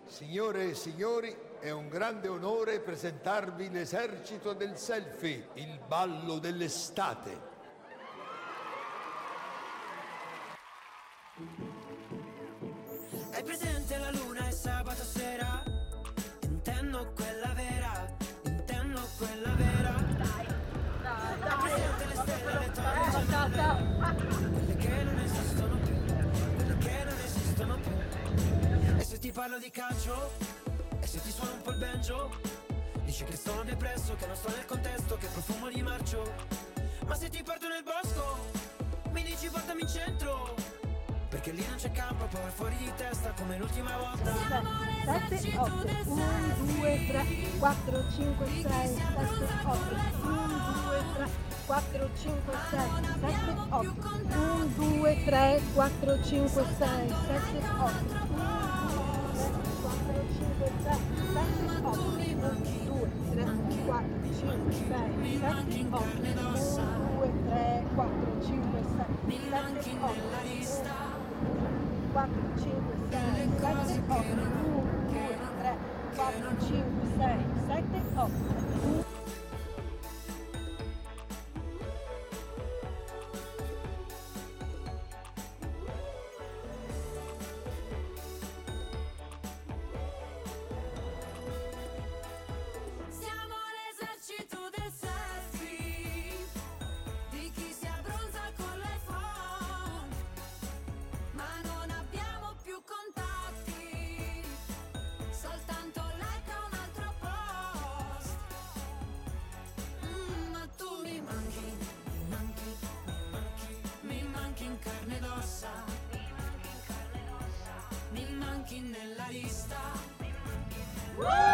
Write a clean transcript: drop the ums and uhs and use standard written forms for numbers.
Signore e signori, è un grande onore presentarvi l'esercito del selfie, il ballo dell'estate. Hai presente la luna e sabato sera? Intendo quella vera, intendo quella vera. Hai presente le stelle, le torri gemelle? Quelle che non esistono più, quelle che non esistono più. E se ti parlo di calcio? E se ti suono un po' il banjo? Dici che sono depresso, che non sto nel contesto, che profumo di marcio. Ma se ti porto nel bosco, mi dici portami in centro, perché lì non c'è campo, poi vai fuori di testa come l'ultima volta. 7, 8, 1, 2, 3, 4, 5, 6, 7, 8, 1, 2, 3, 4, 5, 6, 7, 8, 1, 2, 3, 4, 5, 6, 7, 8, 8. Nella lista.